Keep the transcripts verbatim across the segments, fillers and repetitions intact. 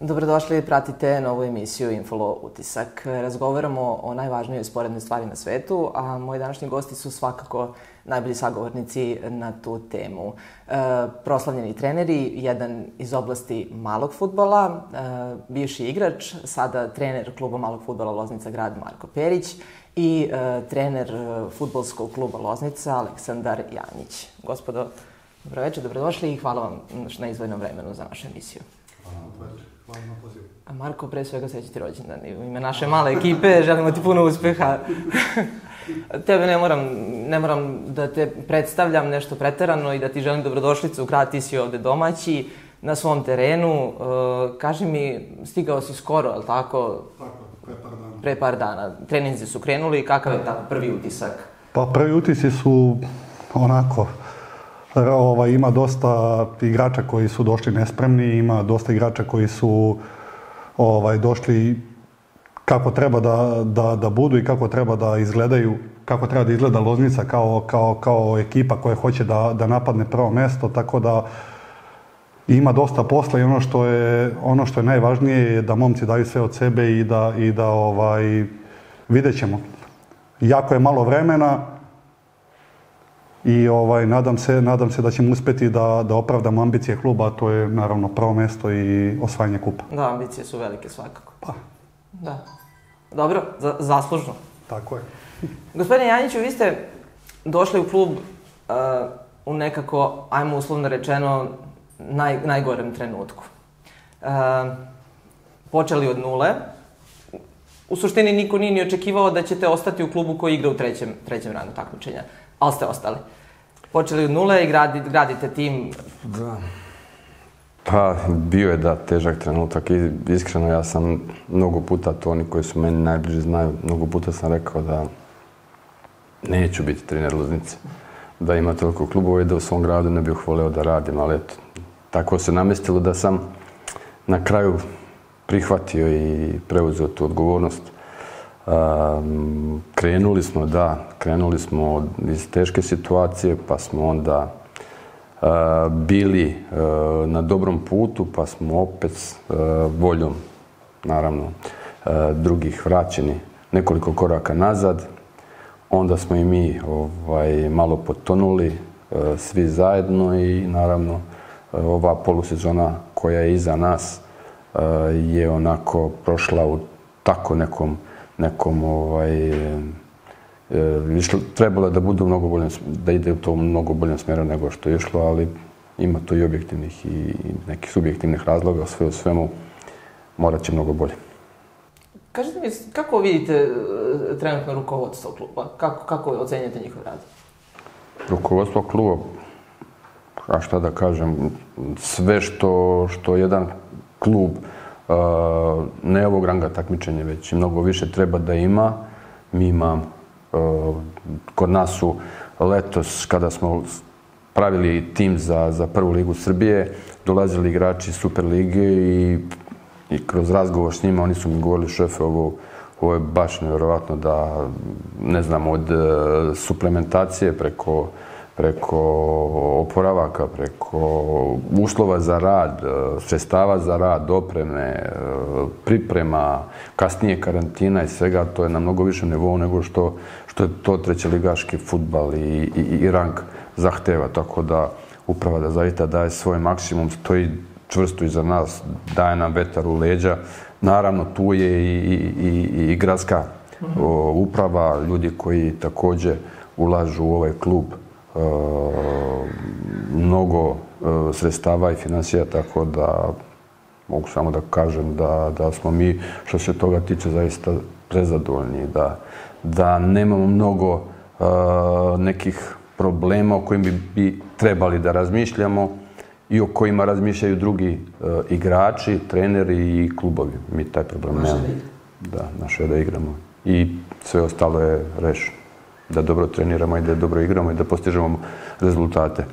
Dobrodošli, pratite novu emisiju Infolo Utisak. Razgovaramo o najvažnijoj sporednoj stvari na svetu, a moji današnji gosti su svakako najbolji sagovornici na tu temu. E, proslavljeni treneri, jedan iz oblasti malog fudbala, e, bivši igrač, sada trener kluba malog fudbala Loznica grad Marko Perić i e, trener fudbalskog kluba Loznica Aleksandar Janjić. Gospodo, dobro večer, dobrodošli i hvala vam na izdvojenom vremenu za našu emisiju. Hvala vam večer. Hvala na pozivu. A Marko, pre svega srećan ti rođendan. U ime naše male ekipe želimo ti puno uspeha. Tebe ne moram, ne moram da te predstavljam nešto preterano i da ti želim dobrodošlicu. Grad, ti si ovde domaći, na svom terenu. Kaži mi, stigao si skoro, je li tako? Tako, pre par dana. Pre par dana. Treninzi su krenuli. Kakav je tako prvi utisak? Pa prvi utisci su onako... Ovaj, ima dosta igrača koji su došli nespremni, ima dosta igrača koji su ovaj, došli kako treba da, da, da budu i kako treba da izgledaju, kako treba da izgleda Loznica kao, kao, kao ekipa koja hoće da, da napadne prvo mesto, tako da ima dosta posla i ono što je, ono što je najvažnije je da momci daju sve od sebe i da, i da ovaj, vidjet ćemo. Jako je malo vremena, i ovaj, nadam se, nadam se da ćemo uspjeti da, da opravdamo ambicije kluba, a to je naravno prvo mesto i osvajanje kupa. Da, ambicije su velike svakako. Pa. Da. Dobro, za, zaslužno. Tako je. Gospodine Janjiću, vi ste došli u klub uh, u nekako, ajmo uslovno rečeno, naj, najgorem trenutku. Uh, počeli od nule. U suštini niko nije ni očekivao da ćete ostati u klubu koji igra u trećem, trećem rangu takmičenja. Ali ste ostali. Počeli od nule i gradi, gradite tim. Da. Pa, bio je da težak trenutak i iskreno ja sam mnogo puta, to oni koji su meni najbliži znaju, mnogo puta sam rekao da neću biti trener Loznice. Da ima toliko klubova i da u svom gradu ne bih voleo da radim, ali eto, tako se namestilo da sam na kraju prihvatio i preuzeo tu odgovornost. Um, krenuli smo, da, krenuli smo iz teške situacije, pa smo onda uh, bili uh, na dobrom putu, pa smo opet uh, voljom, naravno, uh, drugih vraćeni nekoliko koraka nazad. Onda smo i mi ovaj, malo potonuli, uh, svi zajedno i naravno uh, ova polusezona koja je iza nas uh, je onako prošla u tako nekom nekom ovaj, e, išlo, trebalo je da bude mnogo boljem, da ide u to mnogo boljem smjeru nego što je išlo, ali ima to i objektivnih i nekih subjektivnih razloga, sve u svemu morat će mnogo bolje. Kažete mi, kako vidite trenutno rukovodstvo kluba? Kako, kako ocenjate njihov rad? Rukovodstvo kluba, a šta da kažem, sve što, što jedan klub Uh, ne ovog ranga takmičenja, već i mnogo više treba da ima. Mi imam, uh, kod nas su letos, kada smo pravili tim za, za prvu ligu Srbije, dolazili igrači Super lige i, i kroz razgovor s njima oni su mi govorili, šefe, ovo, ovo je baš nevjerovatno da, ne znam, od uh, suplementacije preko preko oporavaka, preko uslova za rad, sredstava za rad, opreme, priprema, kasnije karantina i svega, to je na mnogo višem nivou nego što, što je to trećeligaški fudbal i, i, i rang zahteva. Tako da uprava da zaista daje svoj maksimum, stoji čvrsto iza nas, daje nam vetar u leđa. Naravno, tu je i, i, i, i gradska o, uprava, ljudi koji također ulažu u ovaj klub. Uh, mnogo uh, sredstava i financija, tako da mogu samo da kažem da, da smo mi, što se toga tiče, zaista prezadovoljni, da, da nemamo mnogo uh, nekih problema o kojim bi, bi trebali da razmišljamo i o kojima razmišljaju drugi uh, igrači, treneri i klubovi. Mi taj problem nemamo. Da, naše da igramo. I sve ostalo je rešeno. Da dobro treniramo i da dobro igramo i da postižemo rezultate.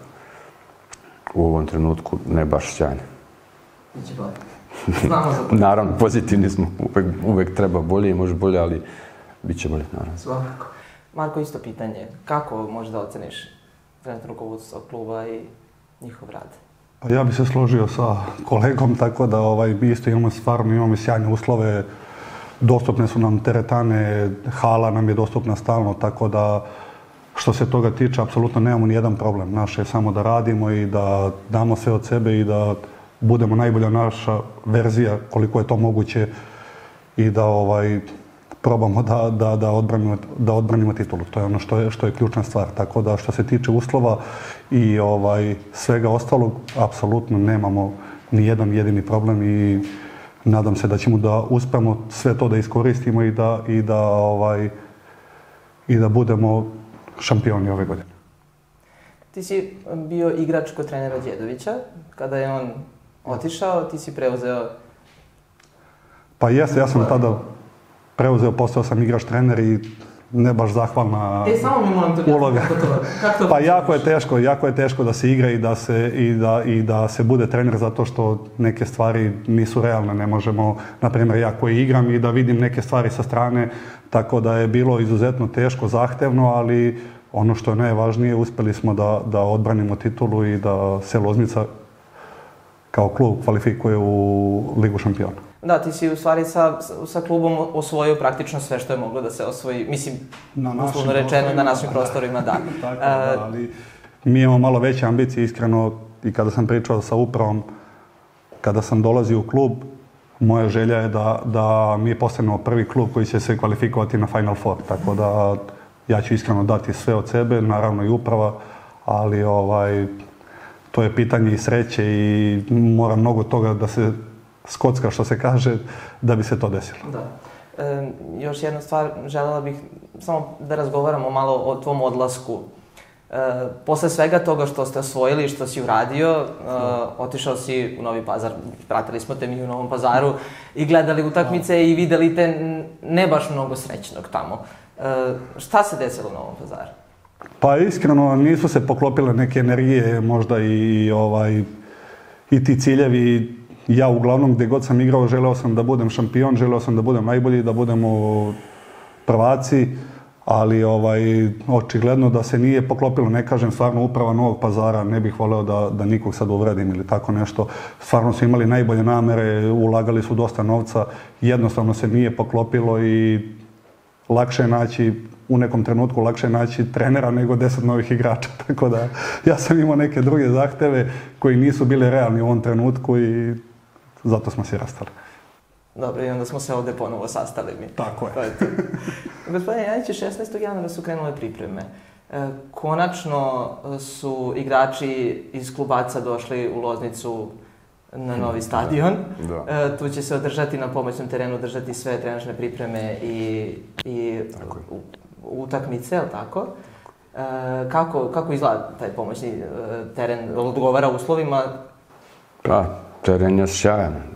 U ovom trenutku ne baš sjajne. Biće bolje. Znamo za to. Naravno, pozitivni smo. Uvek, uvek treba bolje i može bolje, ali bit će bolje, naravno. Svakako. Marko, isto pitanje. Kako možeš da oceniš trenutno rukovodstvo kluba i njihov rad? Pa ja bih se složio sa kolegom, tako da ovaj, mi isto imamo stvarno imamo sjajne uslove, dostupne su nam teretane, hala nam je dostupna stalno, tako da što se toga tiče, apsolutno nemamo ni jedan problem. Naše je samo da radimo i da damo sve od sebe i da budemo najbolja naša verzija koliko je to moguće i da ovaj, probamo da, da, da, odbranimo, da odbranimo titulu. To je ono što je, što je ključna stvar. Tako da što se tiče uslova i ovaj, svega ostalog, apsolutno nemamo ni jedan jedini problem i nadam se da ćemo da uspemo sve to da iskoristimo i da, i da, ovaj, i da budemo šampioni ove godine. Ti si bio igrač kod trenera Đedovića. Kada je on otišao, ti si preuzeo... Pa jeste, ja sam tada preuzeo, postao sam igrač trener i ne baš zahvalna e, samo mi moram to uloga. Kako to, kako to pa jako je teško, jako je teško da se igra i da se, i da, i da se bude trener zato što neke stvari nisu realne. Ne možemo, na primjer ja koji igram i da vidim neke stvari sa strane, tako da je bilo izuzetno teško, zahtevno, ali ono što je najvažnije, uspjeli smo da, da odbranimo titulu i da se Loznica kao klub kvalifikuje u Ligu šampiona. Da, ti si u stvari sa, sa klubom osvojio praktično sve što je moglo da se osvoji, mislim, uslovno rečeno, na našim prostorima, da. Tako da, ali mi imamo malo veće ambicije, iskreno, i kada sam pričao sa upravom, kada sam dolazio u klub, moja želja je da, da mi postanemo prvi klub koji će se kvalifikovati na Final Four, tako da ja ću iskreno dati sve od sebe, naravno i uprava, ali ovaj, to je pitanje i sreće i mora mnogo toga da se skocka, što se kaže, da bi se to desilo. Da. E, još jedna stvar, želela bih samo da razgovaramo malo o tvom odlasku. E, posle svega toga što ste osvojili, što si uradio, e, otišao si u Novi Pazar, pratili smo te mi u Novom Pazaru i gledali utakmice da. I videli te ne baš mnogo srećnog tamo. E, šta se desilo u Novom Pazaru? Pa iskreno nisu se poklopile neke energije, možda i, ovaj, i ti ciljevi. Ja uglavnom gdje god sam igrao želeo sam da budem šampion, želeo sam da budem najbolji, da budemo prvaci, ali ovaj, očigledno da se nije poklopilo, ne kažem stvarno uprava Novog Pazara, ne bih voleo da, da nikog sad uvredim ili tako nešto. Stvarno su imali najbolje namere, ulagali su dosta novca, jednostavno se nije poklopilo i lakše je naći, u nekom trenutku lakše je naći trenera nego deset novih igrača. Tako da ja sam imao neke druge zahteve koji nisu bili realni u ovom trenutku i zato smo se rastali. Dobro, i onda smo se ovdje ponovo sastali mi. Tako je. Gospodine Janić, šesnaestog januara su krenule pripreme. E, konačno su igrači iz Klubaca došli u Loznicu na novi stadion. Da. E, tu će se održati na pomoćnom terenu, održati sve trenažne pripreme i, i utakmice, je li tako? E, kako, kako izgleda taj pomoćni teren? Odgovara uslovima? Pa, teren je sjajan. E,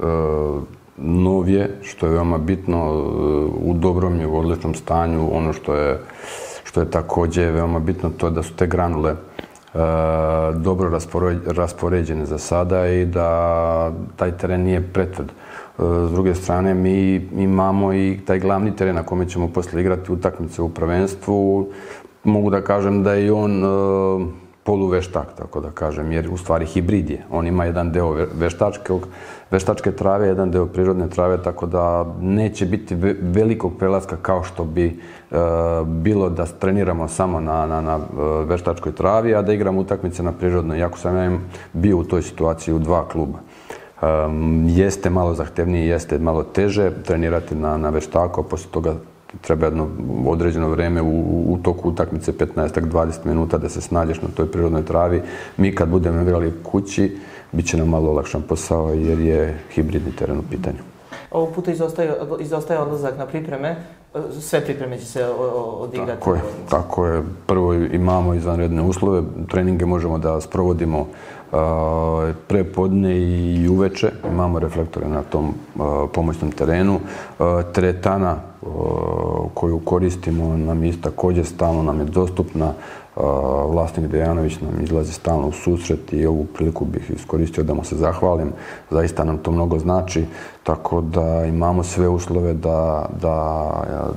nov je, što je veoma bitno, u dobrom je, u odličnom stanju. Ono što je, što je također veoma bitno, to je da su te granule e, dobro raspoređene za sada i da taj teren nije pretvrd. E, s druge strane, mi imamo i taj glavni teren na kome ćemo posle igrati utakmice u prvenstvu. Mogu da kažem da je on e, poluveštak, tako da kažem, jer u stvari hibrid je. On ima jedan deo veštačkog, veštačke trave, jedan deo prirodne trave, tako da neće biti velikog prelaska kao što bi e, bilo da treniramo samo na, na, na veštačkoj travi, a da igramo utakmice na prirodnoj. Iako sam ja bio u toj situaciji u dva kluba. E, jeste malo zahtevnije, jeste malo teže trenirati na, na veštaku, a posle toga treba jedno određeno vreme u, u toku utakmice petnaest do dvadeset minuta da se snađeš na toj prirodnoj travi. Mi kad budemo igrali kući, bit će nam malo olakšan posao jer je hibridni teren u pitanju. Ovog puta izostaje, izostaje odlazak na pripreme. Sve pripreme će se odigrati. Tako je, tako je. Prvo imamo izvanredne uslove. Treninge možemo da sprovodimo uh, prepodne i uveče. Imamo reflektore na tom uh, pomoćnom terenu. Uh, teretana uh, koju koristimo nam je također stalno nam je dostupna. Uh, vlasnik Dejanović nam izlazi stalno u susret i ovu priliku bih iskoristio da mu se zahvalim. Zaista nam to mnogo znači, tako da imamo sve uslove da, da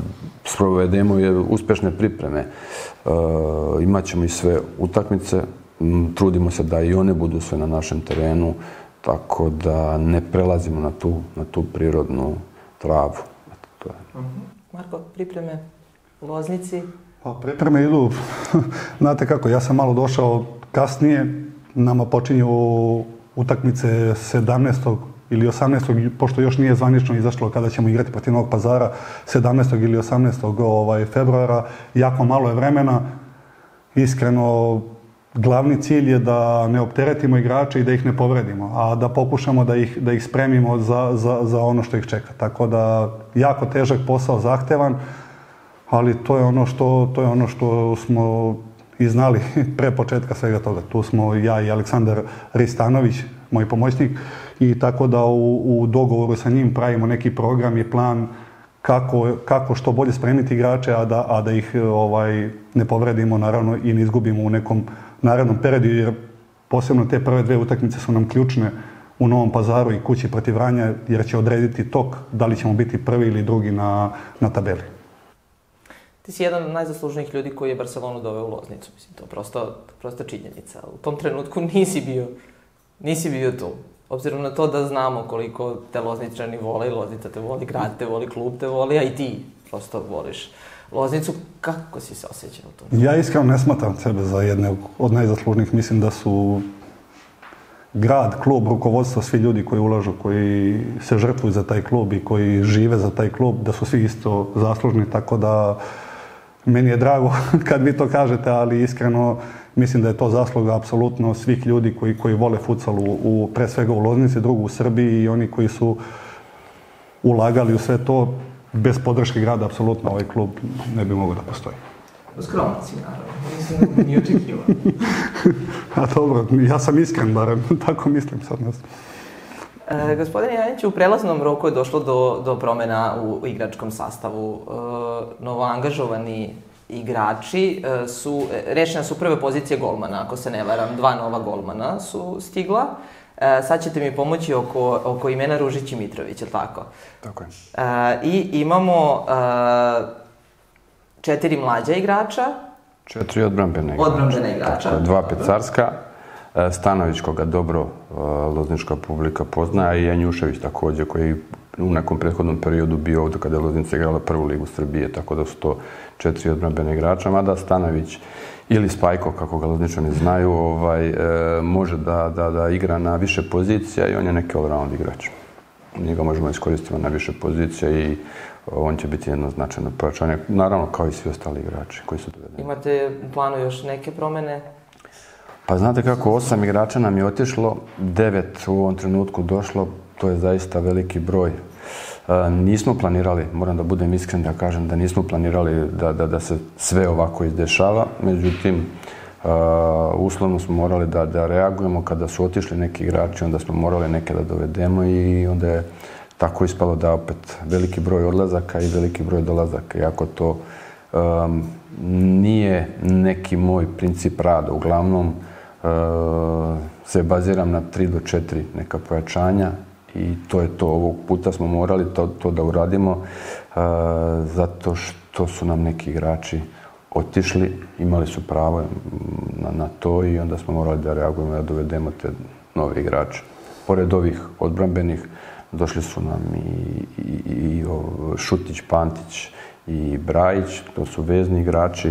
sprovedemo uspješne pripreme. Uh, imaćemo i sve utakmice trudimo se da i one budu sve na našem terenu, tako da ne prelazimo na tu, na tu prirodnu travu. To je. Uh-huh. Marko, pripreme u Loznici? Pa pripreme idu, znate kako, ja sam malo došao kasnije, nama počinju utakmice sedamnaestog ili osamnaestog pošto još nije zvanično izašlo kada ćemo igrati protiv Novog Pazara, sedamnaestog ili osamnaestog ovaj, februara, jako malo je vremena. Iskreno, glavni cilj je da ne opteretimo igrače i da ih ne povredimo, a da pokušamo da ih, da ih spremimo za, za, za ono što ih čeka. Tako da, jako težak posao, zahtevan, ali to je ono što, to je ono što smo i znali pre početka svega toga. Tu smo ja i Aleksandar Ristanović, moj pomoćnik, i tako da u, u dogovoru sa njim pravimo neki program i plan kako, kako što bolje spremiti igrače, a da, a da ih ovaj, ne povredimo naravno i ne izgubimo u nekom narednom periodu, jer posebno te prve dve utakmice su nam ključne u Novom Pazaru i kući protiv Vranja, jer će odrediti tok da li ćemo biti prvi ili drugi na, na tabeli. Ti si jedan od najzaslužnijih ljudi koji je Barcelonu doveo u Loznicu. Mislim, to je prosto, prosto činjenica. U tom trenutku nisi bio, nisi bio tu. Obzirom na to da znamo koliko te Lozničani vole, Loznica te voli, grad te voli, klub te voli, a i ti prosto voliš Loznicu. Kako si se osjećao u tom? Ja iskreno ne smatram sebe za jedne od najzaslužnijih. Mislim da su grad, klub, rukovodstvo, svi ljudi koji ulažu, koji se žrtvuju za taj klub i koji žive za taj klub, da su svi isto zaslužni, tako da meni je drago kad vi to kažete, ali iskreno mislim da je to zasluga apsolutno svih ljudi koji, koji vole futsal u, u, pre svega u Loznici, drugo u Srbiji, i oni koji su ulagali u sve to. Bez podrške grada apsolutno ovaj klub ne bi mogao da postoji. Skroman si, naravno. Nisam ni očekivao. A dobro, ja sam iskren barem, tako mislim sad. E, gospodine Janiću, u prelaznom roku je došlo do, do promjena u igračkom sastavu. E, novoangažovani igrači e, su, rešene su prve pozicije golmana, ako se ne varam, dva nova golmana su stigla. E, sad ćete mi pomoći oko, oko imena Ružić i Mitrović, je li tako? Tako je. E, I imamo e, četiri mlađa igrača. Četiri odbrambene igrača. Odbrambene igrača. Tako, dva pecarska. Stanović, koga dobro loznička publika poznaje, i Janjušević također, koji u nekom prethodnom periodu bio ovdje kada je Loznica igrala prvu ligu Srbije, tako da su to četiri odbrambene igrača, mada Stanović ili Spajko, kako ga Lozničani znaju, ovaj, e, može da, da, da igra na više pozicija i on je neki all-round igrač. Njega možemo iskoristiti na više pozicija i on će biti jedno značajno pojačanje, naravno kao i svi ostali igrači koji su dovedeni. Imate u planu još neke promjene? Pa znate kako, osam igrača nam je otišlo, devet u ovom trenutku došlo, to je zaista veliki broj. E, nismo planirali, moram da budem iskren da kažem da nismo planirali da, da, da se sve ovako izdešava, međutim, e, uslovno smo morali da, da reagujemo kada su otišli neki igrači, onda smo morali neke da dovedemo i onda je tako ispalo da opet veliki broj odlazaka i veliki broj dolazaka, iako to um, nije neki moj princip rada. Uglavnom uh, se baziram na tri do četiri neka pojačanja i to je to. Ovog puta smo morali to, to da uradimo uh, zato što su nam neki igrači otišli, imali su pravo na, na to i onda smo morali da reagujemo da dovedemo te nove igrače. Pored ovih odbrambenih došli su nam i, i, i Šutić, Pantić i Brajić, to su vezni igrači,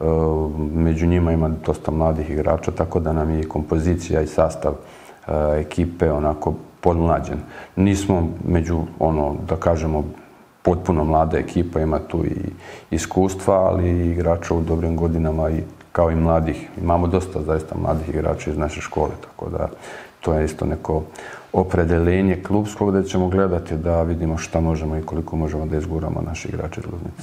među njima ima dosta mladih igrača, tako da nam je i kompozicija i sastav ekipe onako podmlađen. Nismo među, ono, da kažemo, potpuno mlada ekipa, ima tu i iskustva, ali i igrača u dobrim godinama i kao i mladih. Imamo dosta zaista mladih igrača iz naše škole, tako da to je isto neko opredeljenje klubskog da ćemo gledati da vidimo šta možemo i koliko možemo da izguramo naši igrači iz Loznice.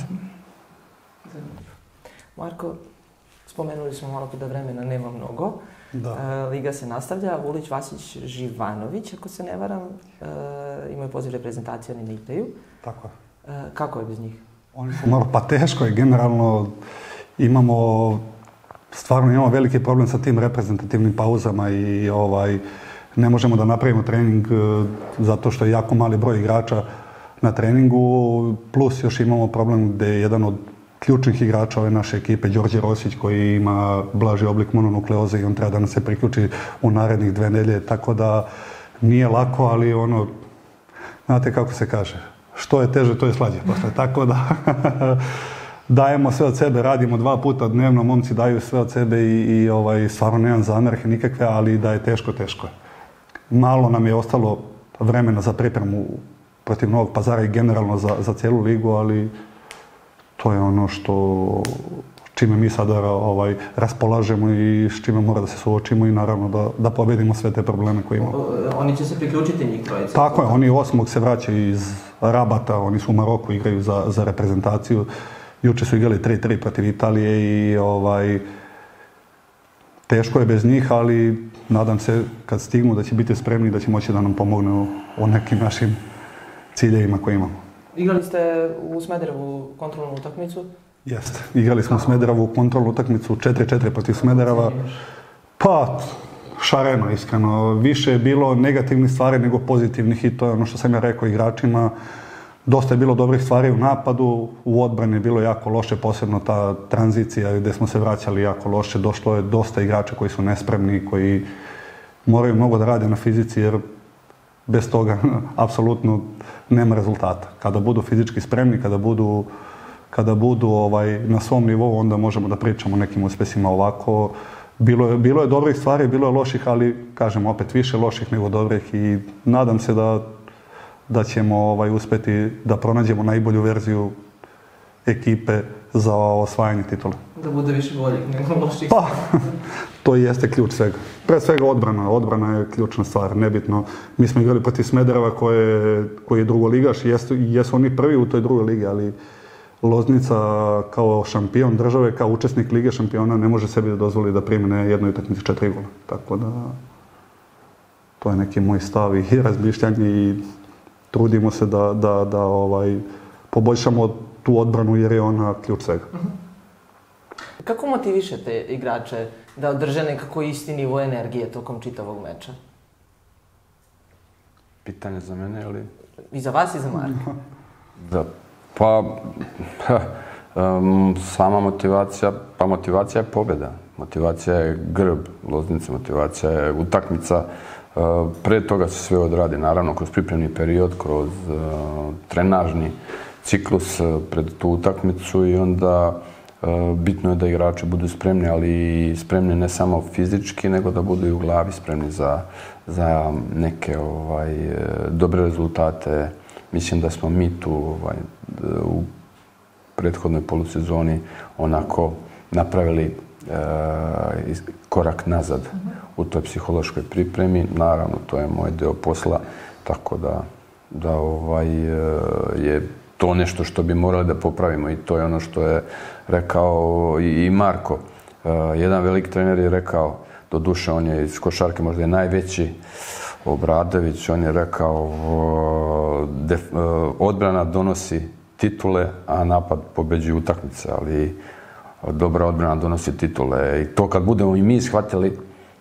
Marko, spomenuli smo malo da vremena nema mnogo. Da. Liga se nastavlja. Vulić, Vasić, Živanović, ako se ne varam, imaju poziv reprezentacije, oni ne igraju. Tako je. Kako je bez njih? Oni su malo, pa teško je, generalno imamo, stvarno imamo veliki problem sa tim reprezentativnim pauzama i ovaj, ne možemo da napravimo trening zato što je jako mali broj igrača na treningu, plus još imamo problem gdje je jedan od ključnih igrača ove naše ekipe, Đorđe Rosić koji ima blaži oblik mononukleoze i on treba da nam se priključi u narednih dve nedelje, tako da nije lako, ali ono, znate kako se kaže, što je teže, to je slađe posle, tako da dajemo sve od sebe, radimo dva puta dnevno, momci daju sve od sebe i, i ovaj, stvarno nemam zamerke nikakve, ali da je teško, teško je. Malo nam je ostalo vremena za pripremu protiv Novog Pazara i generalno za, za cijelu ligu, ali to je ono što čime mi sada ovaj, raspolažemo i s čime mora da se suočimo i naravno da, da pobedimo sve te probleme koje imamo. Oni će se priključiti njih trojica? Tako je, oni osmog se vraćaju iz Rabata, oni su u Maroku, igraju za, za reprezentaciju. Juče su igrali tri tri protiv Italije i ovaj, teško je bez njih, ali nadam se kad stignu da će biti spremni da će moći da nam pomognu u nekim našim ciljevima koje imamo. Igrali ste u Smederevu kontrolnu utakmicu? Jeste. Igrali smo u Smederevu kontrolnu utakmicu četiri četiri protiv Smedereva. Pa, šareno, iskreno. Više je bilo negativnih stvari nego pozitivnih i to je ono što sam ja rekao igračima. Dosta je bilo dobrih stvari u napadu, u odbrani je bilo jako loše, posebno ta tranzicija gdje smo se vraćali jako loše. Došlo je dosta igrača koji su nespremni, koji moraju mnogo da rade na fizici jer bez toga apsolutno nema rezultata. Kada budu fizički spremni, kada budu, kada budu ovaj, na svom nivou, onda možemo da pričamo o nekim uspjesima. Ovako. Bilo je, bilo je dobrih stvari, bilo je loših, ali kažem opet više loših nego dobrih i nadam se da da ćemo ovaj, uspjeti da pronađemo najbolju verziju ekipe za osvajanje titula. Da bude više boljih nego loših. Pa, to jeste ključ svega. Pre svega odbrana. Odbrana je ključna stvar, nebitno. Mi smo igrali protiv Smedereva koje, koji je drugoligaš i jesu, jesu oni prvi u toj drugoj ligi, ali Loznica kao šampion države, kao učesnik Lige šampiona ne može sebi da dozvoli da primi na jednoj utakmici četiri gola. Tako da, to je neki moj stav i razmišljanje i trudimo se da, da, da ovaj, poboljšamo tu odbranu jer je ona ključ svega. Kako motivišete igrače da održe nekako isti nivo energije tokom čitavog meča? Pitanje za mene ili? I za vas i za Marka. Da, pa, um, sama motivacija, pa motivacija je pobjeda. Motivacija je grb Loznice, motivacija je utakmica. Uh, pre toga se sve odradi, naravno, kroz pripremni period, kroz uh, trenažni ciklus uh, pred tu utakmicu i onda uh, bitno je da igrači budu spremni, ali spremni ne samo fizički, nego da budu i u glavi spremni za, za neke ovaj, dobre rezultate. Mislim da smo mi tu ovaj, u prethodnoj polusezoni onako napravili uh, korak nazad u toj psihološkoj pripremi. Naravno, to je moj deo posla, tako da, da ovaj, je to nešto što bi morali da popravimo i to je ono što je rekao i Marko. Jedan velik trener je rekao, doduše on je iz košarke možda je najveći, Obradović, on je rekao def, odbrana donosi titule, a napad pobeđuje utakmice, ali dobra odbrana donosi titule. I to kad budemo i mi shvatili,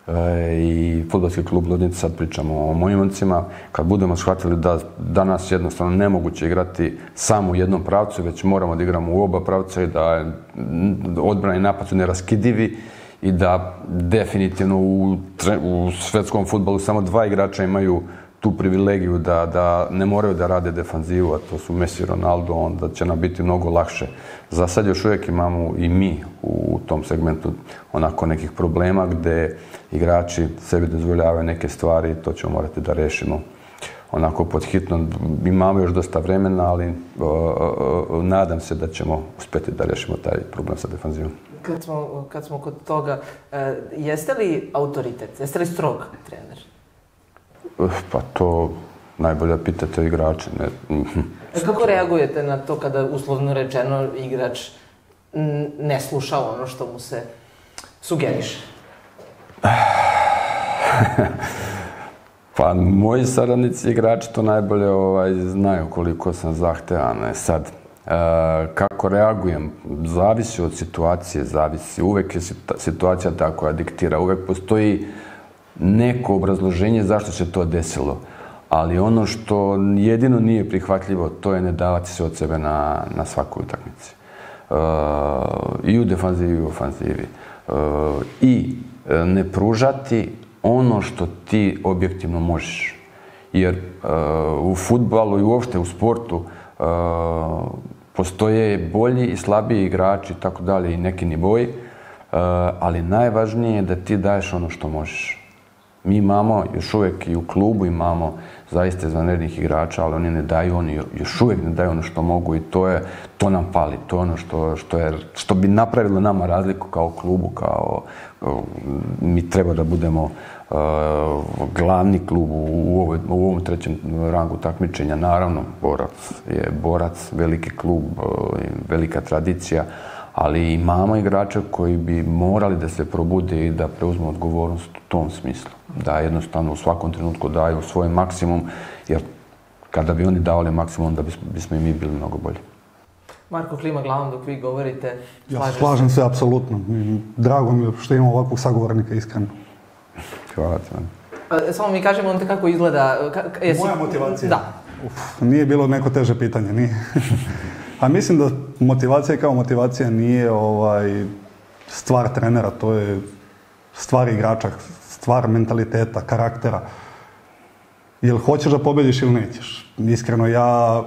i fudbalski klub Loznica, sad pričamo o mojim momcima, kad budemo shvatili da danas jednostavno nemoguće igrati samo u jednom pravcu, već moramo da igramo u oba pravca i da odbrana i napad su neraskidivi i da definitivno u, u svetskom fudbalu samo dva igrača imaju tu privilegiju da, da ne moraju da rade defanzivu, a to su Messi i Ronaldo, onda će nam biti mnogo lakše. Za sad još uvijek imamo i mi u tom segmentu onako nekih problema gdje igrači sebi dozvoljavaju neke stvari, to ćemo morati da rešimo onako pod hitno. Imamo još dosta vremena, ali uh, uh, nadam se da ćemo uspjeti da rešimo taj problem sa defanzivom. Kad smo, kad smo kod toga, uh, jeste li autoritet, jeste li strog trener? Pa to najbolje pitate igrače. Ne. Kako reagujete na to kada, uslovno rečeno, igrač ne sluša ono što mu se sugeriše? Pa moji saradnici igrači to najbolje ovaj, znaju koliko sam zahtevan. Sad, e, kako reagujem, zavisi od situacije, zavisi. Uvek je situacija ta koja diktira, uvek postoji neko obrazloženje zašto se to desilo. Ali ono što jedino nije prihvatljivo, to je ne davati se od sebe na, na svakoj utakmici. i u defanzivi i u ofanzivi. I ne pružati ono što ti objektivno možeš. Jer u fudbalu i uopšte u sportu postoje bolji i slabiji igrači, tako dalje, i neki nivoi, ali najvažnije je da ti daješ ono što možeš. Mi imamo, još uvijek i u klubu imamo zaista izvanrednih igrača, ali oni ne daju, oni još uvijek ne daju ono što mogu i to je, to nam fali, to je ono što, što, je, što bi napravilo nama razliku kao klubu, kao mi treba da budemo uh, glavni klub u, ovoj, u ovom trećem rangu takmičenja. Naravno, Borac je Borac, veliki klub, uh, velika tradicija, ali imamo igrače koji bi morali da se probude i da preuzmu odgovornost u tom smislu. Da jednostavno u svakom trenutku daju svoj maksimum, jer kada bi oni davali maksimum, da bismo i mi bili mnogo bolji. Marko klima glavom dok vi govorite. Ja se slažem se, apsolutno. Drago mi je što imamo ovakvog sagovornika, iskreno. Hvala ti. Samo mi kažemo onda kako izgleda. Jesi... Moja motivacija? Da. Uf, nije bilo neko teže pitanje, nije. A mislim da motivacija kao motivacija nije ovaj, stvar trenera, to je stvar igrača, stvar mentaliteta, karaktera. Jel hoćeš da pobediš ili nećeš? Iskreno, ja,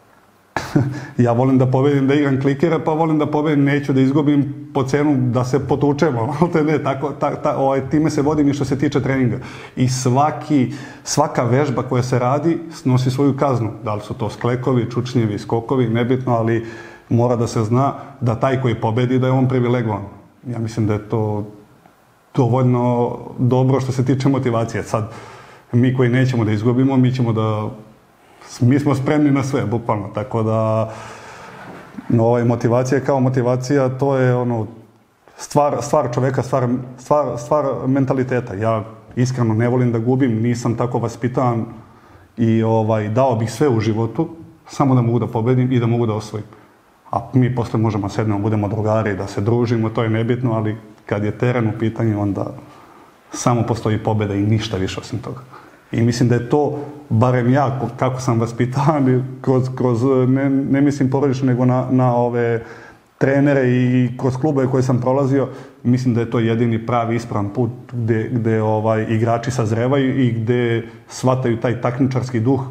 ja volim da pobedim, da igram klikere, pa volim da pobedim, neću da izgubim po cenu da se potučemo. Ne, tako, ta, ta, ovaj, time se vodim i što se tiče treninga. I svaki, svaka vežba koja se radi snosi svoju kaznu. Da li su to sklekovi, čučnjevi, skokovi, nebitno, ali mora da se zna da taj koji pobedi da je on privilegovan. Ja mislim da je to dovoljno dobro što se tiče motivacije. Sad, mi koji nećemo da izgubimo, mi ćemo da... Mi smo spremni na sve, bukvalno. Tako da, no, ovaj, motivacija kao motivacija, to je ono, stvar, stvar čoveka, stvar, stvar, stvar mentaliteta. Ja iskreno ne volim da gubim, nisam tako vaspitan i ovaj, dao bih sve u životu, samo da mogu da pobedim i da mogu da osvojim. A mi posle možemo sednemo, budemo drugari, da se družimo, to je nebitno, ali kad je teren u pitanju, onda samo postoji pobjeda i ništa više osim toga. I mislim da je to, barem ja, kako sam vaspitan, kroz, kroz ne, ne mislim porodično, nego na, na ove trenere i kroz klubove koje sam prolazio, mislim da je to jedini pravi ispravan put gde, gde ovaj, igrači sazrevaju i gde shvataju taj takmičarski duh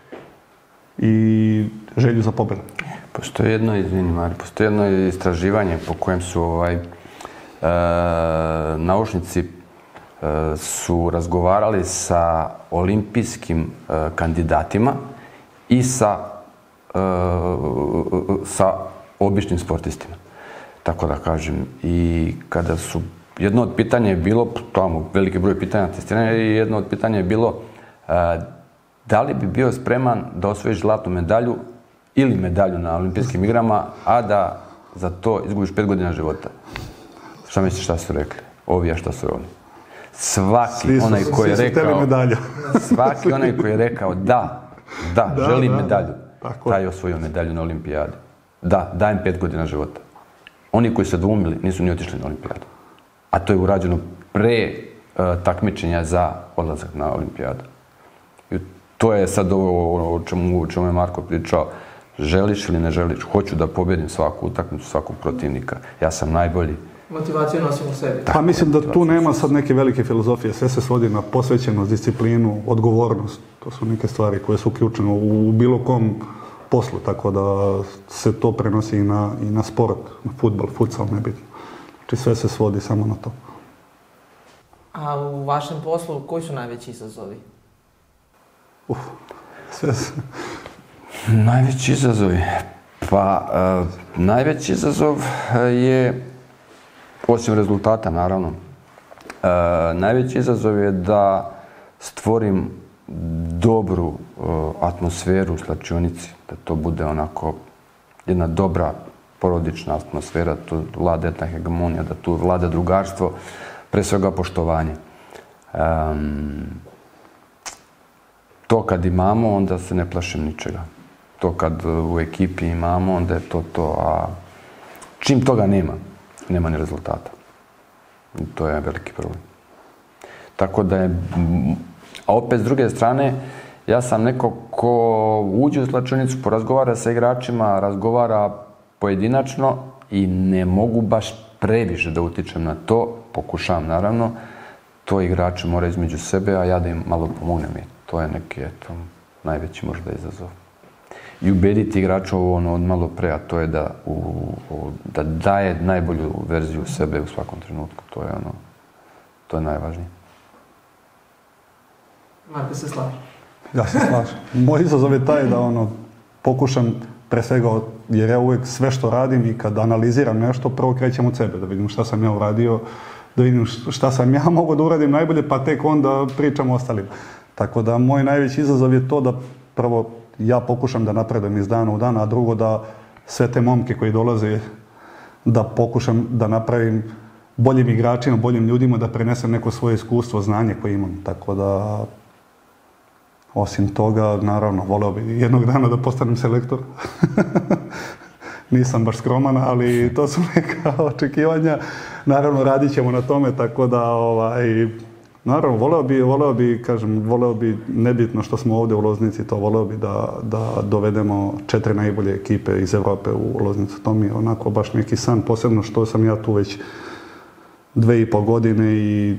i želju za pobjedu. Postoji jedno, izvini Mari, postoji jedno istraživanje po kojem su ovaj, e, naučnici e, su razgovarali sa olimpijskim e, kandidatima i sa, e, sa običnim sportistima. Tako da kažem. I kada su, jedno od pitanja je bilo, tamo veliki broj pitanja testiranja, i jedno od pitanja je bilo e, da li bi bio spreman da osvojiš zlatnu medalju ili medalju na olimpijskim igrama, a da za to izgubiš pet godina života. Šta misliš šta su rekli? Ovi, a šta su oni? Svaki su, onaj koji je rekao... Svaki onaj koji je rekao da, da, da želi da, medalju, da, taj je osvojio medalju na olimpijadu. Da, dajem pet godina života. Oni koji su dvumili nisu ni otišli na olimpijadu. A to je urađeno pre uh, takmičenja za odlazak na olimpijadu. I to je sad ovo o čemu, o čemu je Marko pričao. Želiš ili ne želiš, hoću da pobjedim svaku utakmicu, svakog protivnika. Ja sam najbolji. Motivaciju nosim u sebi. Pa mislim da tu nema sad neke velike filozofije. Sve se svodi na posvećenost, disciplinu, odgovornost. To su neke stvari koje su uključene u bilo kom poslu, tako da se to prenosi i na, i na sport, na fudbal, futsal, nebitno. Znači sve se svodi samo na to. A u vašem poslu koji su najveći izazovi? Uf, sve se... Najveći izazov je, pa uh, najveći izazov je, osim rezultata naravno, uh, najveći izazov je da stvorim dobru uh, atmosferu u slačionici, da to bude onako jedna dobra porodična atmosfera, tu vlada jedna hegemonija, da tu vlada drugarstvo, pre svega poštovanje. Um, to kad imamo, onda se ne plašim ničega. To kad u ekipi imamo, onda je to to, a čim toga nema, nema ni rezultata. I to je veliki problem. Tako da je, a opet s druge strane, ja sam neko ko uđe u slačionicu, porazgovara sa igračima, razgovara pojedinačno i ne mogu baš previše da utičem na to, pokušavam naravno, to igrači moraju između sebe, a ja da im malo pomognem i to je neki, eto, najveći možda izazov. I ubediti igrača ovo ono od malo pre, a to je da, u, u, da daje najbolju verziju sebe u svakom trenutku, to je ono, to je najvažnije. Marko se slaže. Ja se slažem. Moj izazov je taj da ono, pokušam pre svega, jer ja uvijek sve što radim i kad analiziram nešto, prvo krećem od sebe, da vidim šta sam ja uradio, da vidim šta sam ja mogu da uradim najbolje, pa tek onda pričam o ostalim. Tako da moj najveći izazov je to da prvo ja pokušam da napredujem iz dana u dan, a drugo da sve te momke koji dolaze, da pokušam da napravim boljim igračima, boljim ljudima, da prenesem neko svoje iskustvo, znanje koje imam. Tako da, osim toga, naravno, voleo bi jednog dana da postanem selektor. Nisam baš skroman, ali to su neka očekivanja. Naravno, radit ćemo na tome, tako da, ovaj, naravno, voleo bi, voleo bi, kažem, voleo bi, nebitno što smo ovdje u Loznici, to voleo bi da, da dovedemo četiri najbolje ekipe iz Europe u Loznicu. To mi je onako baš neki san, posebno što sam ja tu već dve i pol godine i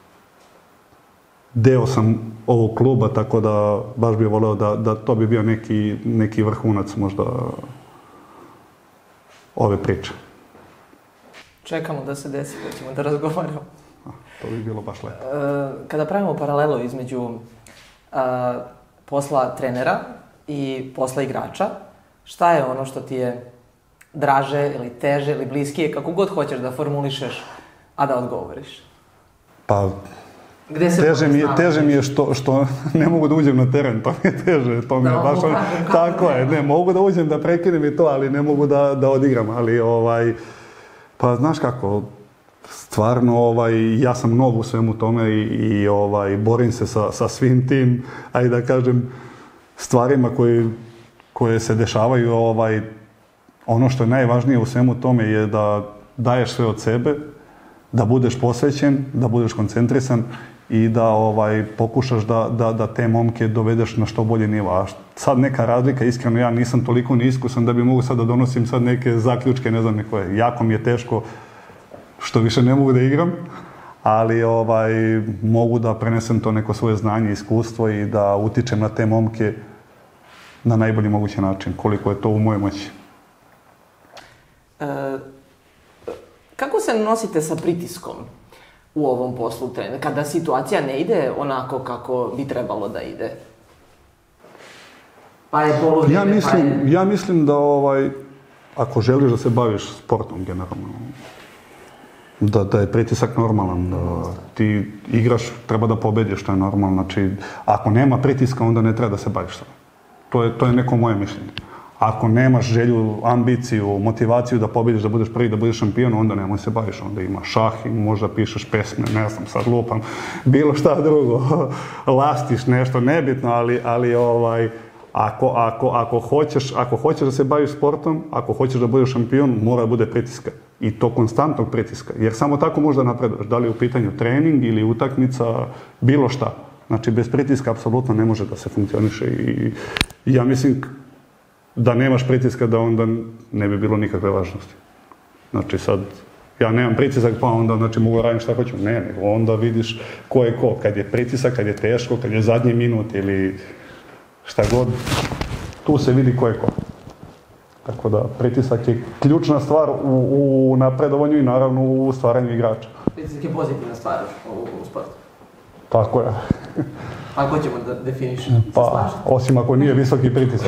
deo sam ovog kluba, tako da baš bih voleo da, da to bi bio neki, neki vrhunac možda ove priče. Čekamo da se desi, da ćemo da razgovaramo. To bi bilo baš lepo. Kada pravimo paralelu između a, posla trenera i posla igrača, šta je ono što ti je draže ili teže ili bliskije, kako god hoćeš da formulišeš, a da odgovoriš? Pa, Gde se teže mi je, teže mi je što, što ne mogu da uđem na teren, to mi je teže, to mi je baš ono, tako je, ne, mogu da uđem, da prekinem i to, ali ne mogu da, da odigram, ali ovaj, pa znaš kako, stvarno, ovaj, ja sam nov u svemu tome i, i ovaj, borim se sa, sa svim tim, ajde da kažem, stvarima koji, koje se dešavaju. Ovaj, ono što je najvažnije u svemu tome je da daješ sve od sebe, da budeš posvećen, da budeš koncentrisan i da ovaj, pokušaš da, da, da te momke dovedeš na što bolji nivo. A sad neka razlika, iskreno ja nisam toliko neiskusan da bi mogu sad da donosim sad neke zaključke, ne znam, nekoje. Jako mi je teško što više ne mogu da igram, ali ovaj, mogu da prenesem to neko svoje znanje, iskustvo i da utičem na te momke na najbolji mogući način, koliko je to u mojoj moći. E, kako se nosite sa pritiskom u ovom poslu trenera, kada situacija ne ide onako kako bi trebalo da ide? Pa je položine, ja mislim, pa je... ja mislim da ovaj, ako želiš da se baviš sportom generalno, Da, da je pritisak normalan, da ti igraš, treba da pobediš, što je normalno. Znači, ako nema pritiska, onda ne treba da se baviš sada. To je, to je neko moje mišljenje. Ako nemaš želju, ambiciju, motivaciju da pobediš, da budeš prvi, da budeš šampion, onda nemoj se baviš. Onda ima šah i možda pišeš pesme, ne znam, sad lupam, bilo šta drugo, lastiš nešto, nebitno, ali, ali ovaj, ako, ako, ako, hoćeš, ako hoćeš da se baviš sportom, ako hoćeš da budeš šampion, mora da bude pritiska. I to konstantnog pritiska, jer samo tako možda napreduješ. Da li je u pitanju trening ili utakmica, bilo šta. Znači, bez pritiska apsolutno ne može da se funkcioniše i ja mislim da nemaš pritiska da onda ne bi bilo nikakve važnosti. Znači, sad, ja nemam pritisak pa onda znači, mogu raditi šta hoću. Ne, nego onda vidiš ko je ko. Kad je pritisak, kad je teško, kad je zadnji minut ili šta god, tu se vidi ko je ko. Tako da, pritisak je ključna stvar u, u napredovanju i naravno u stvaranju igrača. Pritisak je pozitivna stvar u, u sportu. Tako je. Ako ćemo da definišemo. Pa, osim ako nije visoki pritisak.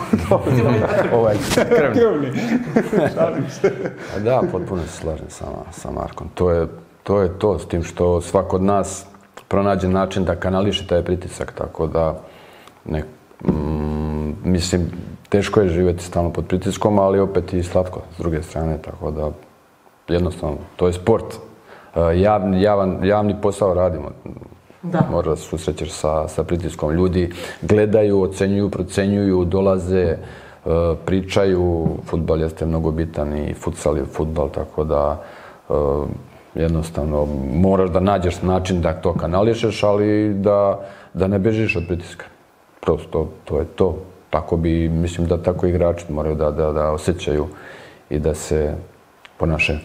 Ovaj, krvni. Krvni. Šalim se. Da, potpuno se slažem sa, sa Markom. To je, to je to, s tim što svako od nas pronađe način da kanališe taj pritisak, tako da ne, mm, mislim, teško je živjeti stalno pod pritiskom, ali opet i slatko s druge strane, tako da jednostavno, to je sport. Javni, javan, javni posao radimo. Da. Možda se susrećeš sa, sa pritiskom. Ljudi gledaju, ocenjuju, procenjuju, dolaze, pričaju. Fudbal jeste mnogo bitan i futsal je fudbal, tako da jednostavno moraš da nađeš način da to kanališeš, ali da, da ne bežiš od pritiska. Prosto to je to. Tako bi, mislim da tako igrači moraju da, da, da osjećaju i da se po naše.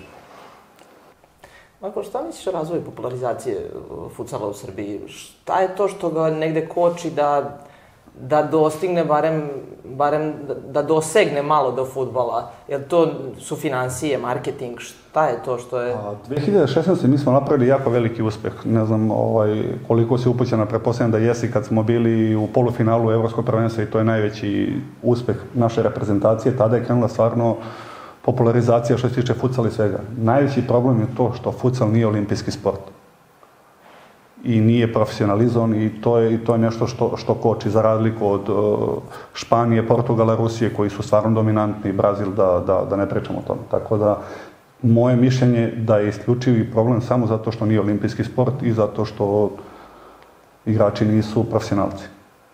Marko, šta misliš o razvoju popularizacije futsala u Srbiji? Šta je to što ga negde koči da, da dostigne, barem, barem da dosegne malo do fudbala? Jel to su financije, marketing? Šta je to što je... dve hiljade šesnaeste. mi smo napravili jako veliki uspeh. Ne znam ovaj, koliko si upućena, pretpostavljam da jesi kad smo bili u polufinalu Evropskog prvenstva i to je najveći uspeh naše reprezentacije. Tada je krenula stvarno popularizacija što se tiče futsala i svega. Najveći problem je to što futsal nije olimpijski sport. I nije profesionalizovan i to je, i to je nešto što, što koči za razliku od uh, Španije, Portugala, Rusije koji su stvarno dominantni, Brazil, da, da, da ne pričamo o tome. Tako da, moje mišljenje da je isključivi problem samo zato što nije olimpijski sport i zato što igrači nisu profesionalci.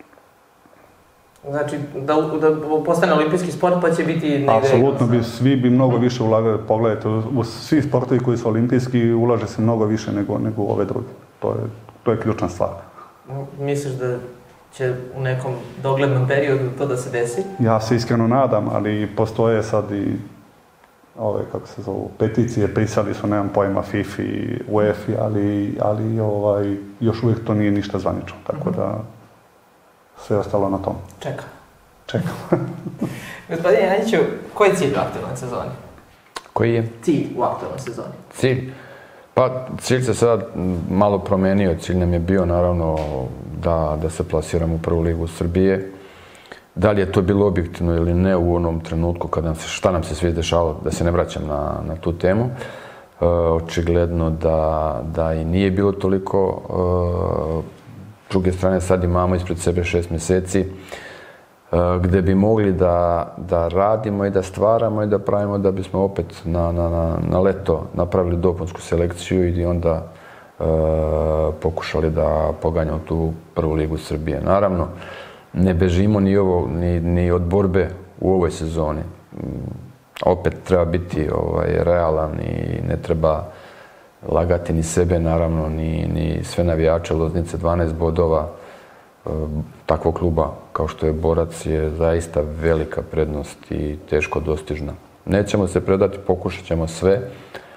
Znači, da, da postane olimpijski sport pa će biti negde... Apsolutno, bi, svi bi mnogo više ulagali. Pogledajte, u svi sportovi koji su olimpijski ulaže se mnogo više nego, nego ove druge. To je, to je ključna stvar. Misliš da će u nekom doglednom periodu to da se desi? Ja se iskreno nadam, ali postoje sad i ove, kako se zovu, peticije, pisali su, nemam pojma, FIFA i UEFA, ali, ali ovaj, još uvijek to nije ništa zvanično, tako da sve je ostalo na tom. Čekam. Čekam. Gospodine Janjiću, koji je cilj u aktualnoj sezoni? Koji je? Cilj u aktualnoj sezoni. Cilj? Pa cilj se sad malo promenio. Cilj nam je bio naravno da, da se plasiramo u prvu ligu Srbije. Da li je to bilo objektivno ili ne u onom trenutku kad nam se, šta nam se sve dešavalo, da se ne vraćam na, na tu temu. E, očigledno da, da i nije bilo toliko. E, s druge strane sad imamo ispred sebe šest mjeseci e, gdje bi mogli da, da radimo i da stvaramo i da pravimo da bismo opet na, na, na, na leto napravili dopunsku selekciju i onda e, pokušali da poganjamo tu prvu ligu Srbije. Naravno, ne bežimo ni, ovo, ni, ni od borbe u ovoj sezoni. Opet treba biti ovaj, realan i ne treba lagati ni sebe, naravno, ni, ni sve navijače Loznice. Dvanaest bodova e, takvog kluba kao što je Borac je zaista velika prednost i teško dostižna. Nećemo se predati, pokušat ćemo sve. E,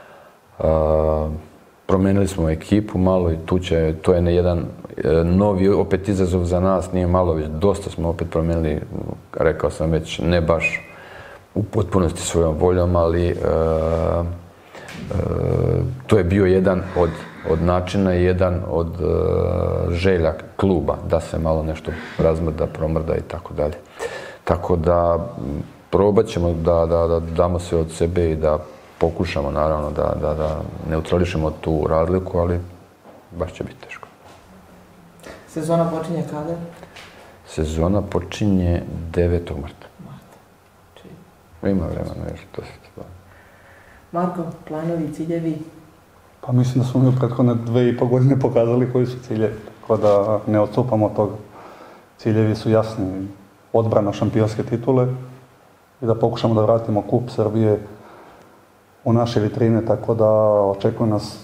promijenili smo ekipu malo i tu će, to je jedan novi opet izazov za nas, nije malo, već dosta smo opet promijenili, rekao sam već, ne baš u potpunosti svojom voljom, ali e, e, to je bio jedan od, od načina i jedan od e, želja kluba da se malo nešto razmrda, promrda i tako dalje. Tako da probat ćemo da, da, da damo sve od sebe i da pokušamo naravno da, da, da neutrališemo tu razliku, ali baš će biti teško. Sezona počinje kada? Sezona počinje devetog marta. Marta. Či... Ima vremena još, to se to. Marko, planovi, ciljevi? Pa mislim da smo mi u prethodne dve i pol godine pokazali koji su ciljevi, tako da ne odstupamo od toga. Ciljevi su jasni, odbrana šampionske titule i da pokušamo da vratimo kup Srbije u naše vitrine, tako da očekuje nas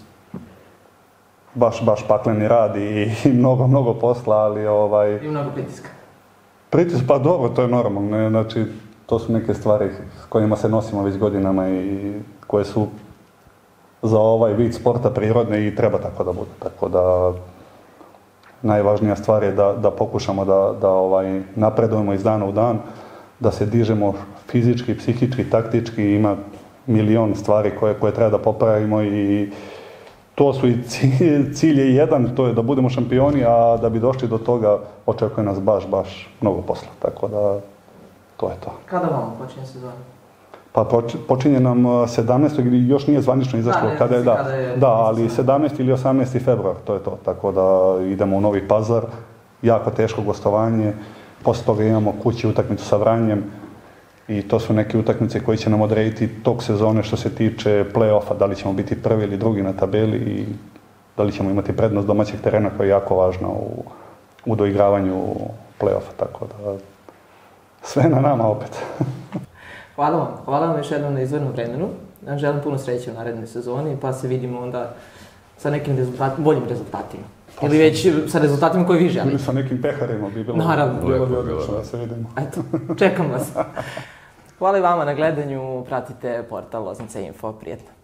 baš, baš pakleni rad i, i mnogo, mnogo posla, ali ovaj... I mnogo pritiska. Pritisak, pa dobro, to je normalno, znači to su neke stvari s kojima se nosimo već godinama i koje su za ovaj vid sporta prirodne i treba tako da bude, tako da najvažnija stvar je da, da pokušamo da, da ovaj, napredujemo iz dana u dan, da se dižemo fizički, psihički, taktički, ima milion stvari koje, koje treba da popravimo i to su i cilj, cilj je jedan, to je da budemo šampioni, a da bi došli do toga očekuje nas baš, baš mnogo posla, tako da to je to. Kada vam počinje sezona? Pa počinje nam sedamnaestog ili još nije zvanično izašlo, da, kada je, da, kada je, da, ali sedamnaesti ili osamnaesti februar, to je to, tako da idemo u Novi Pazar, jako teško gostovanje, posle toga imamo kući utakmicu sa Vranjem, i to su neke utakmice koje će nam odrediti tok sezone što se tiče play-offa, da li ćemo biti prvi ili drugi na tabeli i da li ćemo imati prednost domaćeg terena koja je jako važna u, u doigravanju play-offa, tako da sve na nama opet. Hvala vam, hvala vam još jednom na izvornom vremenu. Želim puno sreće u narednoj sezoni, pa se vidimo onda sa nekim rezultatima, boljim rezultatima. Pa ili već sa rezultatima koje vi želite. Ili sa nekim peharima bi bilo, naravno, bilo bi odlično da se vidimo. Eto, čekam vas. Hvala i vama na gledanju, pratite portal Loznica Info, prijetno.